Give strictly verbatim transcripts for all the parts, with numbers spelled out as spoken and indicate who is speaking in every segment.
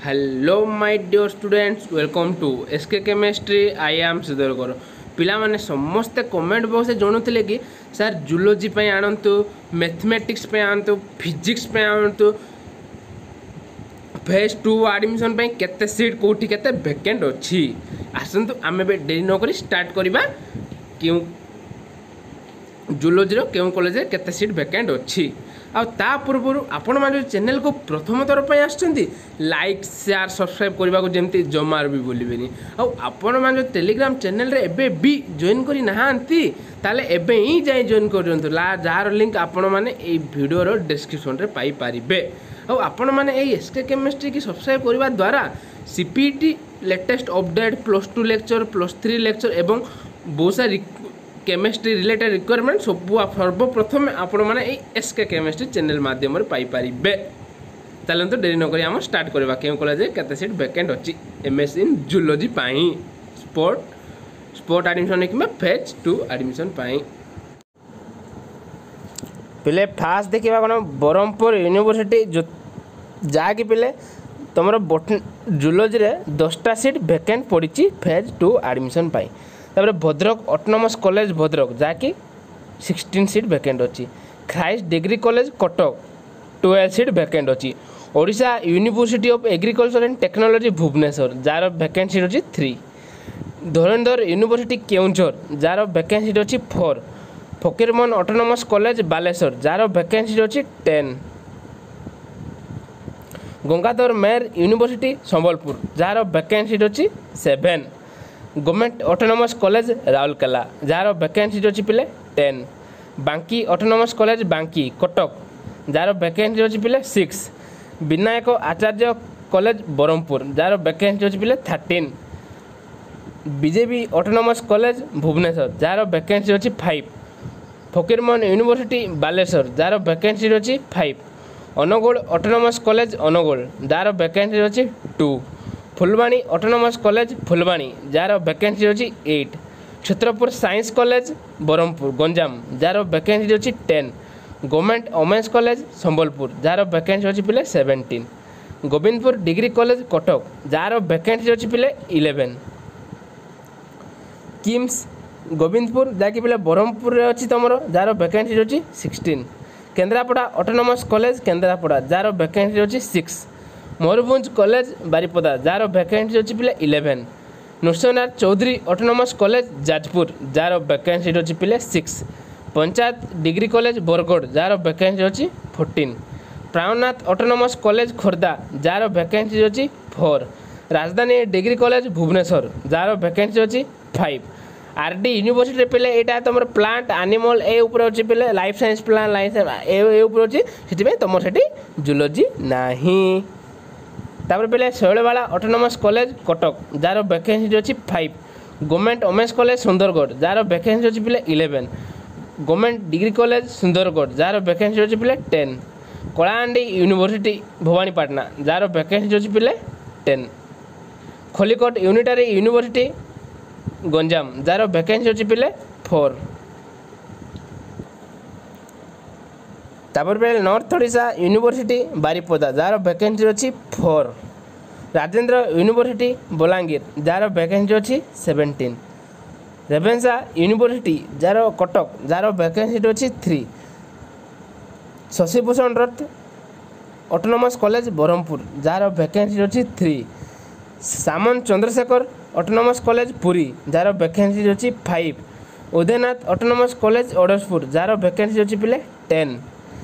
Speaker 1: Hello my dear students welcome to SK chemistry I am Sridhar Pilla माने समस्ते comment box में जणुले कि सर जूलोजी पे आणतु मैथमेटिक्स पे आणतु फिजिक्स पे आणतु फेज टू एडमिशन पे केते सीट कोठी केते वैकेंट अछि आसंतु आमे बे देरी न करी स्टार्ट करबा क्यों जूलोजी रो केउ कॉलेज रे केते सीट वैकेंट अछि आ ता पूर्व आपण मान चैनल को प्रथम थर पर आछंती लाइक शेयर सब्सक्राइब करबा को जेमती जमार भी बोलिबेनी आ आपण मान टेलीग्राम चैनल रे एबे भी जॉइन करी नहांती ताले एबे ही जाई जॉइन करजंतु ला जार लिंक आपण मान ए वीडियो रो डिस्क्रिप्शन रे पाई पारिबे आ आपण मान ए एसके केमिस्ट्री की सब्सक्राइब करबा द्वारा CPT latest update plus two lecture plus three lecture एवं बहुत सारी केमिस्ट्री रिलेटेड रिक्वायरमेंट सब सर्वप्रथम आपण मैंने एसके केमिस्ट्री चैनल माध्यम पाई पारिबे चलते तो डेरी नक आम स्टार्ट करवा क्यों कॉलेज केते सीट वैकेंट अच्छी एमएस इन जूलोजी पाई स्पोर्ट स्पोर्ट एडमिशन कि फेज टू एडमिशन पाई पिले फास्ट देखा कौन ब्रह्मपुर यूनिवर्सिटी जो जाकि पिले तुम जूलोजी रे दसटा सीट वैकेंट पड़ी फेज टू एडमिशन पाई तापर भद्रक ऑटोनोमस कॉलेज भद्रक जहाँकि सिक्सटीन सीट वैकेंट अच्छी Christ degree college Cuttack twelve seat vacant अच्छी Odisha university of agriculture and technology Bhubaneswar जार वैकेंट सीट अच्छी थ्री धुरंधर यूनिवर्सिटी केउंझर जार वैकेंट सीट अच्छी four Fakirmohan autonomous college Baleshwar जार वैकेंट सीट अच्छी टेन गंगाधर मेहर यूनिवर्सिटी संबलपुर जार वैकेंट सीट अच्छी seven government autonomous college Rourkela जार वैकेंट सीट अच्छी पिले टेन बांकी ऑटोनोमस कॉलेज बांकी कटक जार वैकेंट सीट अच्छी पिले सिक्स विनायक आचार्य कॉलेज ब्रह्मपुर जार वैकेंट सीट अच्छी पिले thirteen BJP autonomous college Bhubaneswar जार वैकेंट सीट अच्छी फाइव फकीरमोहन यूनिवर्सिटी बालेश्वर जार वैकेंट सीट अच्छी five Anugul autonomous college Anugul जार वैकेंट सीट अच्छी two Phulbani autonomous college Phulbani जार वैकेंट सीट अच्छी eight Chhatrapur science college Brahmapur Ganjam जार वैकेंट सीट अच्छी ten government women's college Sambalpur जार वैकेंट सीट अच्छी पिले seventeen Govindpur degree college Cuttack जार वैकेंट सीट अच्छी पिले इलेवेन किम्स गोविंदपुर जहाँकि पिले ब्रह्मपुर अच्छी तुम जार वैकेंट सीट अच्छी sixteen Kendrapara autonomous college Kendrapara जार वैकेंट सीट अच्छी सिक्स मयूरभंज कॉलेज बारिपदा जार वैकेंट सीट अच्छी पिले eleven Nrusinghanath Choudhury autonomous college Jajpur जार वैकेंट सीट अच्छी पिले six Panchayat degree college Bargarh जार वैकेंट सीट अच्छी fourteen Prananath autonomous college Khordha जार वैकेंट सीट अच्छी four Rajdhani degree college Bhubaneswar जार वैकेंट सीट अच्छी फाइव आरडी यूनिवर्सिटी पिले यहाँ तुम प्लांट एनिमल ए ऊपर अच्छी पिले लाइफ साइंस प्लांट लाइफ ए ऊपर अच्छी से तुम से जूलोजी नहीं तापर पे शैलवाला ऑटोनोमस कॉलेज कटक जार वैकेंट सीट अच्छी five government women's college Sundargarh जार वैकेंट सीट अच्छी पिले eleven government degree college Sundargarh जार वैकेंट सीट अच्छी पिले टेन कलाहांडी यूनिवर्सिटी भवानीपाटना जार वैकेंट सीट अच्छी पिले ten Khallikote unitary university Ganjam जार वैकेंट सीट अच्छी पिले फोर तापर पे नॉर्थ ओडिशा यूनिवर्सिटी बारिपदा जार वैकेंट सीट अच्छी फोर राजेंद्र यूनिवर्सिटी बलांगीर जार वैकेंट सीट अच्छी सेवेन्टीन रेभेन्सा यूनिवर्सिटी जार कटक जार वैकेंट सीट अच्छी three Sashibhusan Rath autonomous college Brahmapur जार वैकेंट सीट अच्छी three Samanta Chandrasekhar autonomous college Puri जार वैकेंट सीट अच्छी five Udayanath autonomous college Adaspur जार वैकेंट सीट अच्छी पिले टेन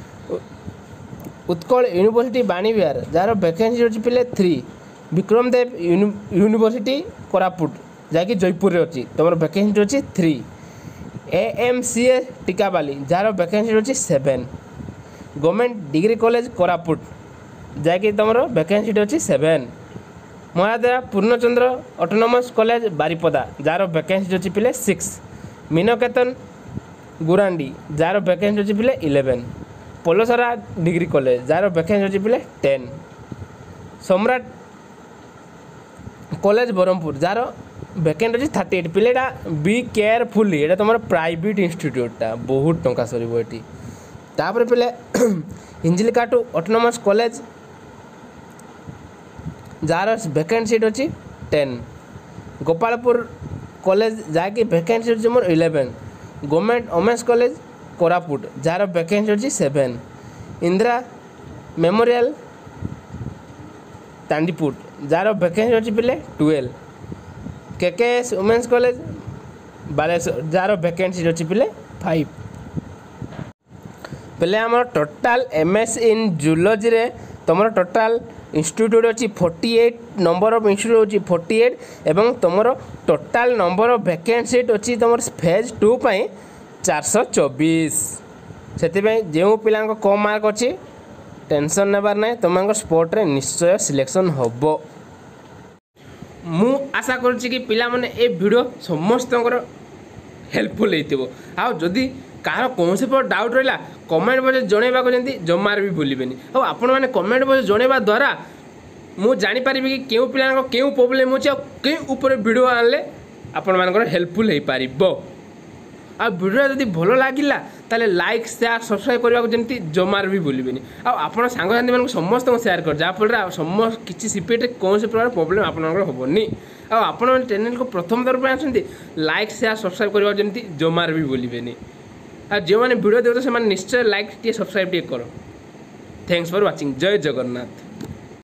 Speaker 1: उत्कल यूनिवर्सिटी बाणीविहार जार वैकेंट सीट अच्छी पिले थ्री विक्रमदेव यूनिवर्सिटी कोरापुट जहाँकि जयपुर अच्छी तुम वैकेंट सीट अच्छी three A M C A Tikabali जार वैकेंट सीट अच्छी seven government degree college Koraput जहाँकि तुम वैकेंट सीट अच्छी seven Mahadeva Purnachandra autonomous college Baripada जार वैकेंट सीट अच्छी पिले सिक्स मीनकेतन गुरांडी जार वैकेंट सीट अच्छी पिले इलेवेन पोलोसरा डिग्री कॉलेज जार वैकेंट अच्छी पिले टेन सम्राट कॉलेज ब्रह्मपुर जार वैकेंट अच्छी थर्टी एट पिलेटा बी केयरफुली ये तुम प्राइवेट इंस्टीट्यूटा बहुत टंका सर ये तापर पिले हिंजिलिकाटू ऑटोनोमस कॉलेज जार वैकेंट सीट अच्छी टेन। गोपालपुर कॉलेज जहाँकि वैकेंट सीट मोर eleven. Government women's college Koraput जार वैकेंट अच्छी सेवेन। इंदिरा मेमोरियल तांडीपुर जार वैकेंट अच्छी पिले twelve. KKS women's college Baleshwar जार वैकेंट सीट अच्छी पिले फाइव। पहले आम टोटाल एमएस इन जूलॉजी रे तुम टोटाल इंस्टीट्यूट अच्छी forty eight number of institute अच्छी फोर्टी एट एवं तुम total number of vacant seat अच्छी तुम फेज टू पाई चार सौ चौबीस। से जो पिला कम मार्क अच्छी टेंशन नेबार ना तुम स्पोर्ट रे निश्चय सिलेक्शन होबो। मु आशा करुच्ची कि पिला माने ए वीडियो समस्त हेल्पफुल होइतिबो। आ जदि कहार कौन से पर डाउट रहा कमेंट बजे जनइबा जमी जमार भी भूलें। और आपण मैंने कमेंट बजे जनइबा द्वारा मु जानीपारि कि क्यों पिला क्यों प्रोब्लेम अच्छे क्यों ऊपर वीडियो आनले आपण मान हेल्पफुल हो पार। आ वीडियो जदि भल लगिला ताले लाइक शेयर सब्सक्राइब करने को जमी जमार भी भूलें। आपड़ सांगसाथी मानक समस्त शेयर कर जहाँफल समस्त किसी सीपीटी कौन से प्रकार प्रोब्लेम आपनी। आपण चैनल को प्रथम तरफ आसती लाइक शेयर सब्सक्राइब करने को जमी जमार भी भूलें। आ जो मैंने वीडियो देखते हैं निश्चय लाइक टे सब्सक्राइब टे करो। Thanks for watching. Jai Jagannath.